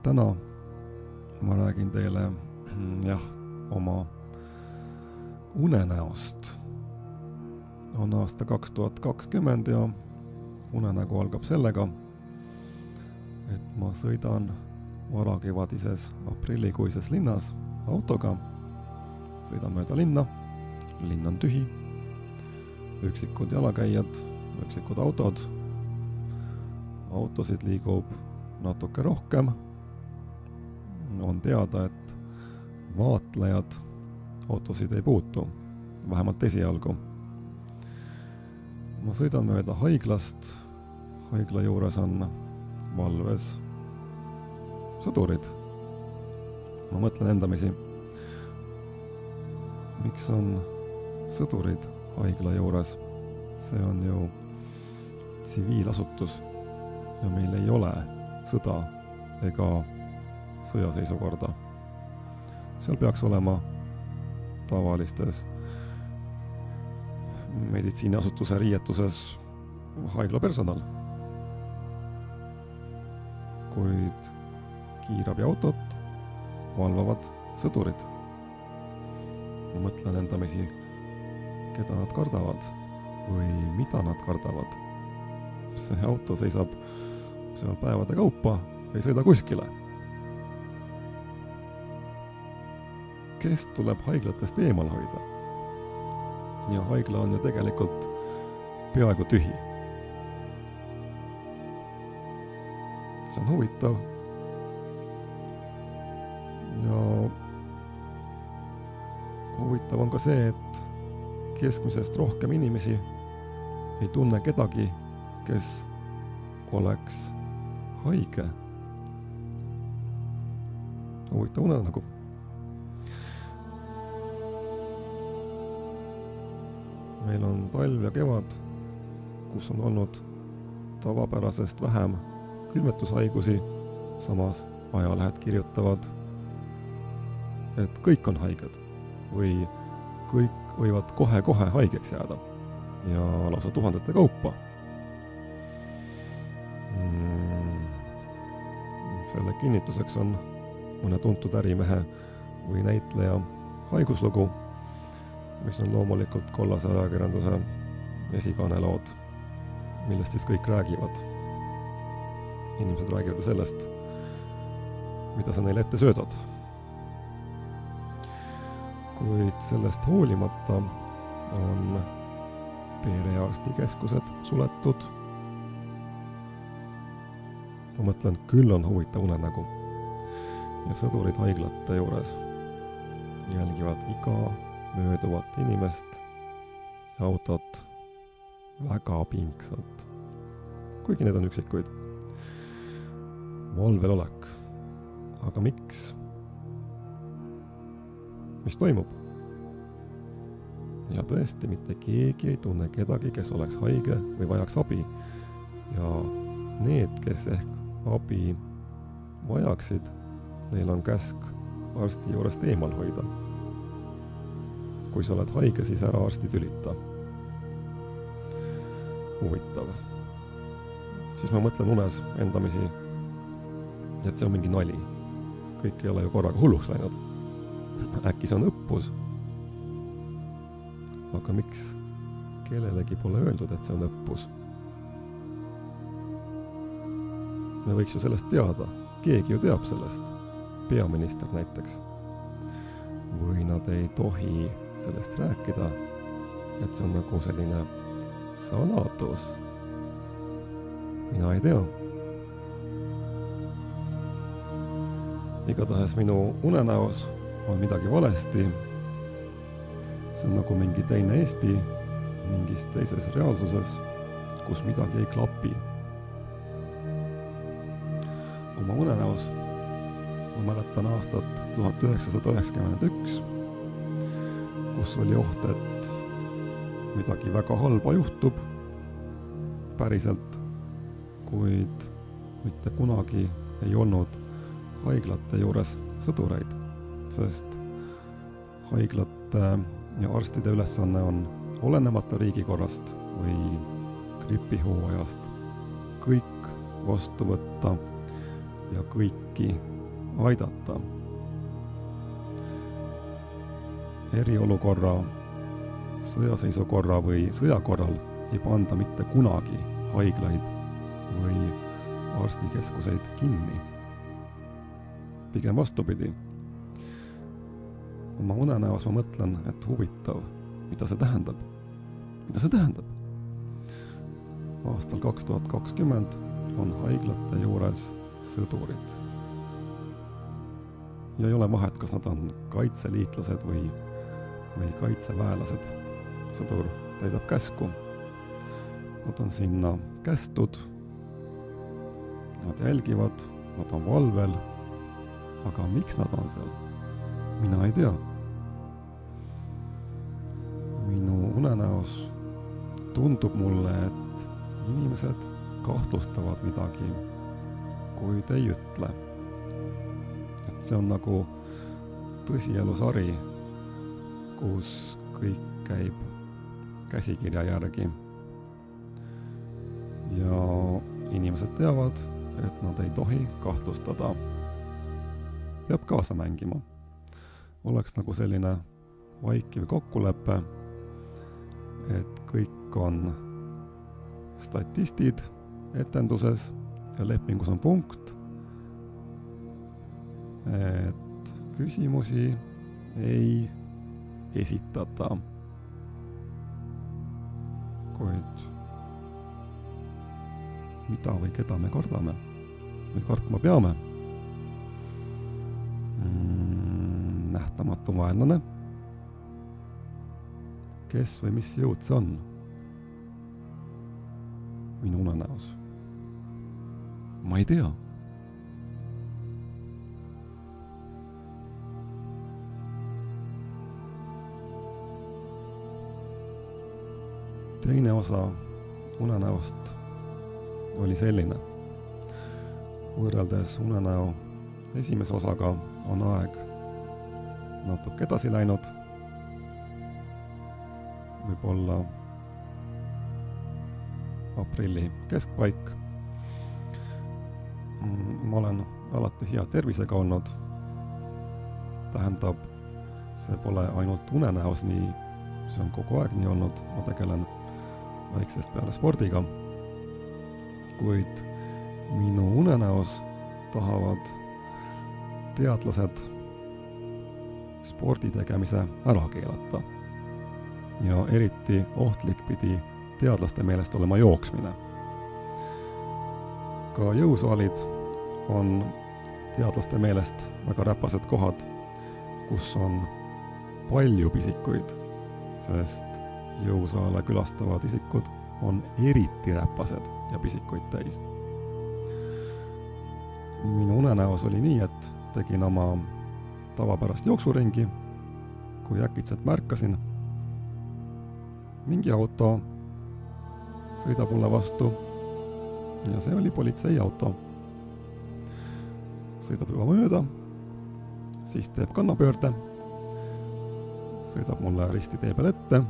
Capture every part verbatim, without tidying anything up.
täna ma räägin teile jah, oma unenäost. On aasta kaks tuhat kakskümmend ja unenägu algab sellega, et ma sõidan varakevadises aprillikuises linnas autoga. Sõidan mööda linna, linn on tühi, üksikud jalakäijad, üksikud autod, autosid liigub natuke rohkem. On teada, et vaatlejad autosid ei puutu, vähemalt esialgu. Ma sõidan mööda haiglast, haigla juures on valves sõdurid. Ma mõtlen endamisi, miks on sõdurid haigla juures? See on ju tsiviilasutus ja meil ei ole sõda ega sõjaseisukorda. Seal peaks olema tavalistes meditsiiniasutuse riietuses haigla personal. Kuid kiirabiautot valvavad sõdurid. Ma mõtlen endamisi, keda nad kardavad või mida nad kardavad. See auto seisab seal päevade kaupa, ei sõida kuskile. Kes tuleb haiglatest eemal hoida? Ja haigla on ju tegelikult peaaegu tühi. See on huvitav. Ja huvitav on ka see, et keskmisest rohkem inimesi ei tunne kedagi, kes oleks haige. Huvitav unenägu. Meil on talv ja kevad, kus on olnud tavapärasest vähem külmetushaigusi, samas ajalehed kirjutavad, et kõik on haiged või kõik võivad kohe-kohe haigeks jääda ja lausa tuhandete kaupa. Selle kinnituseks on mõne tuntud ärimehe või näitleja haiguslugu, mis on loomulikult kollase ajakirjanduse esikaanelood, millest siis kõik räägivad. Inimesed räägivad sellest, mida sa neile ette söödad. Kuid sellest hoolimata on perearstikeskused suletud. Ma mõtlen, küll on huvitav unenägu. Ja sõdurid haiglate juures jälgivad iga mööduvat inimest ja autot väga pingsalt. Kuigi need on üksikuid. Valvel olek. Aga miks? Mis toimub? Ja tõesti, mitte keegi ei tunne kedagi, kes oleks haige või vajaks abi. Ja need, kes ehk abi vajaksid, neil on käsk arsti juurest eemal hoida. Kui sa oled haige, siis ära arsti tülita. Huvitav. Siis ma mõtlen unes endamisi, et see on mingi nali. Kõik ei ole ju korraga hulluks läinud. Äkki see on õppus. Aga miks kellelegi pole öeldud, et see on õppus? Me võiks ju sellest teada. Keegi ju teab sellest. Peaminister näiteks. Või nad ei tohi sellest rääkida, et see on nagu selline saladus. Mina ei tea. Igatahes minu unenäos on midagi valesti. See on nagu mingi teine Eesti, mingis teises reaalsuses, kus midagi ei klapi. Oma unenäos ma mäletan aastat tuhat üheksasada üheksakümmend üks, kus oli oht, et midagi väga halba juhtub päriselt, kuid mitte kunagi ei olnud haiglate juures sõdureid, sest haiglate ja arstide ülesanne on olenemata riigikorrast või gripihooajast kõik vastu võtta ja kõiki aidata. Eriolukorra, sõjaseisukorra või sõjakorral ei panda mitte kunagi haiglaid või arstikeskuseid kinni. Pigem vastupidi. Oma unenäos ma mõtlen, et huvitav, mida see tähendab. Mida see tähendab? Aastal kaks tuhat kakskümmend on haiglate juures sõdurid. Ja ei ole vahet, kas nad on kaitseliitlased või, või kaitseväelased. Sõdur täidab käsku. Nad on sinna kästud, nad jälgivad, nad on valvel, aga miks nad on seal? Mina ei tea. Minu unenäos tundub mulle, et inimesed kahtlustavad midagi, kuid ei ütle. Et see on nagu tõsielusari, kus kõik käib käsikirja järgi. Ja inimesed teavad, et nad ei tohi kahtlustada. Peab kaasa mängima. Oleks nagu selline vaikiv kokkulepe, et kõik on statistid etenduses ja lepingus on punkt, et küsimusi ei esitata. Kuid mida või keda me kardame või kartma peame? Mm, nähtamatu vaenlane? Kes või mis jõud see on? Minu unenäos. Ma ei tea. Teine osa unenäost oli selline. Võrreldes unenäo esimese osaga on aeg natuke edasi läinud. Võib-olla aprilli keskpaik. Ma olen alati hea tervisega olnud. Tähendab, see pole ainult unenäos nii, see on kogu aeg nii olnud. Ma tegelen väiksest peale spordiga. Kuid minu unenäos tahavad teadlased spordi tegemise ära keelata. Ja eriti ohtlik pidi teadlaste meelest olema jooksmine. Ka jõusaalid on teadlaste meelest väga räpased kohad, kus on palju pisikuid, sest jõusaale külastavad isikud on eriti räpased ja pisikuid täis. Minu unenäos oli nii, et tegin oma tavapärast jooksuringi, kui äkitselt märkasin, mingi auto sõidab mulle vastu ja see oli politseiauto. Sõidab juba mööda, siis teeb kannapöörde, sõidab mulle risti tee peal ette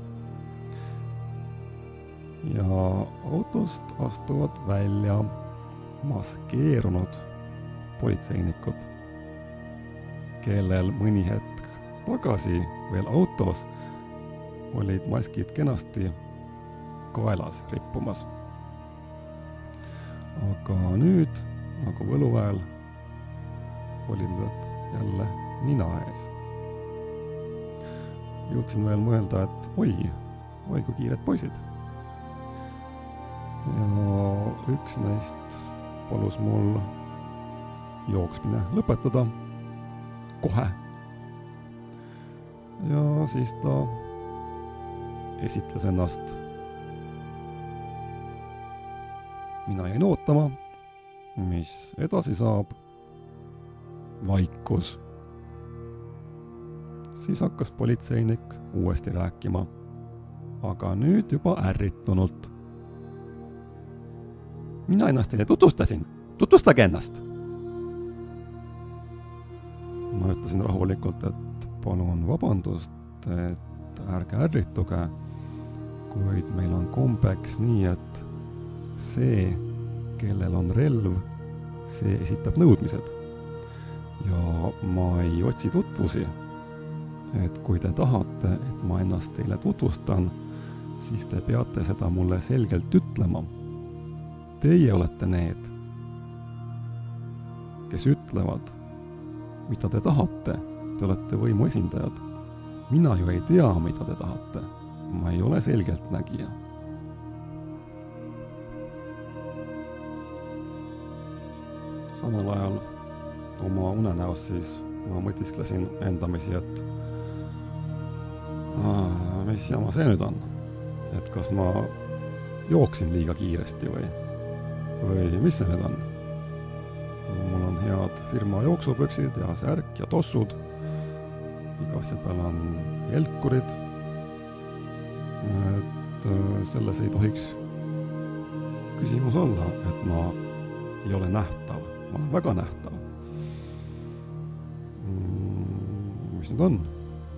ja autost astuvad välja maskeerunud politseinikud, kellel mõni hetk tagasi veel autos olid maskid kenasti kaelas rippumas. Aga nüüd, nagu võluväel, olid nad jälle nina ees. Jõudsin veel mõelda, et oi, oi kui kiired poisid. Ja üks neist palus mul jooksmine lõpetada kohe. Ja siis ta esitles ennast. Mina jäin ootama, mis edasi saab. Vaikus. Siis hakkas politseinik uuesti rääkima, aga nüüd juba ärritunult. Mina ennast teile tutvustasin. Tutvustage ennast. Ma ütlesin rahulikult, et palun vabandust, et ärge ärrituge, kuid meil on kombeks nii, et see, kellel on relv, see esitab nõudmised. Ja ma ei otsi tutvusi, et kui te tahate, et ma ennast teile tutvustan, siis te peate seda mulle selgelt ütlema. Teie olete need, kes ütlevad, mida te tahate. Te olete võimu esindajad. Mina ju ei tea, mida te tahate. Ma ei ole selgeltnägija. Samal ajal oma unenäos siis ma mõtisklesin endamisi, et aa, mis jama see nüüd on? Et kas ma jooksin liiga kiiresti või, või mis see nüüd on? Mul on head firma jooksupüksid ja särk ja tossud. Iga asja peal on jelkurid. Et selles ei tohiks küsimus olla, et ma ei ole nähtav. Ma olen väga nähtav. Mis nüüd on?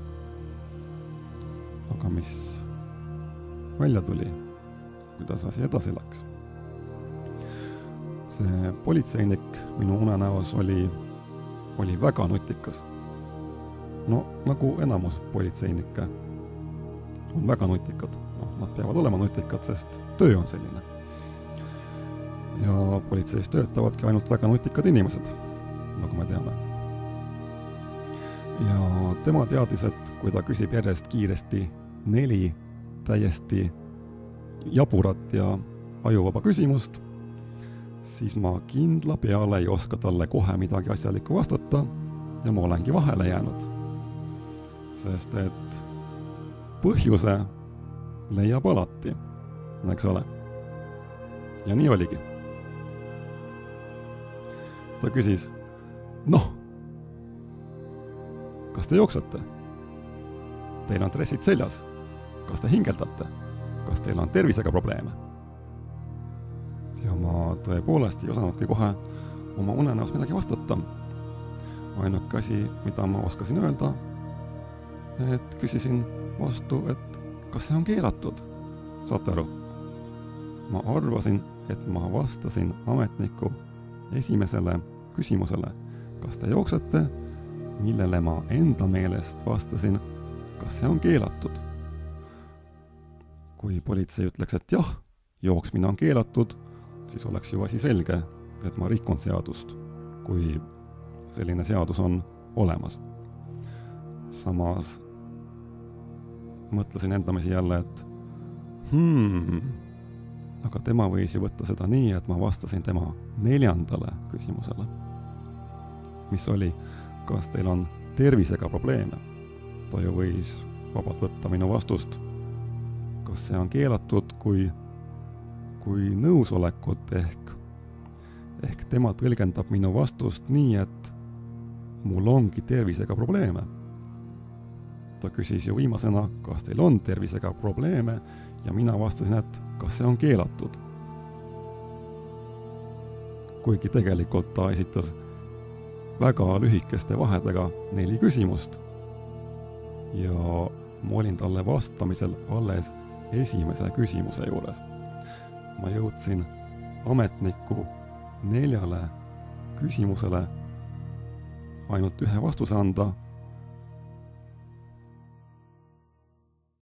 Aga mis välja tuli? Kuidas asi edasi läks? See politseinik minu unenäos oli, oli väga nutikas. No, nagu enamus politseinikke on väga nutikad. No, nad peavad olema nutikad, sest töö on selline. Ja politseis töötavadki ainult väga nutikad inimesed, nagu me teame. Ja tema teadis, et kui ta küsib järjest kiiresti neli täiesti jaburat ja ajuvaba küsimust, siis ma kindla peale ei oska talle kohe midagi asjalikku vastata ja ma olengi vahele jäänud. Sest et põhjuse leiab alati, eks ole. Ja nii oligi. Ta küsis, noh, kas te jooksate? Teil on dressid seljas. Kas te hingeldate? Kas teil on tervisega probleeme? Ja ma tõepoolest ei osanudki kohe oma unenäos midagi vastata. Ainuke asi, mida ma oskasin öelda, et küsisin vastu, et kas see on keelatud? Saate aru? Ma arvasin, et ma vastasin ametniku esimesele küsimusele, kas te jooksate, millele ma enda meelest vastasin, kas see on keelatud. Kui politsei ütleks, et jah, jooksmine on keelatud, siis oleks ju asi selge, et ma rikun seadust, kui selline seadus on olemas. Samas mõtlesin endamisi jälle, et hmm, aga tema võis ju võtta seda nii, et ma vastasin tema neljandale küsimusele, mis oli, kas teil on tervisega probleeme. Ta ju võis vabalt võtta minu vastust, kas see on keelatud, kui, kui nõusolekut ehk, ehk tema tõlgendab minu vastust nii, et mul ongi tervisega probleeme. Ta küsis ju viimasena, kas teil on tervisega probleeme ja mina vastasin, et kas see on keelatud. Kuigi tegelikult ta esitas väga lühikeste vahedega neli küsimust ja ma olin talle vastamisel alles esimese küsimuse juures. Ma jõudsin ametniku neljale küsimusele ainult ühe vastuse anda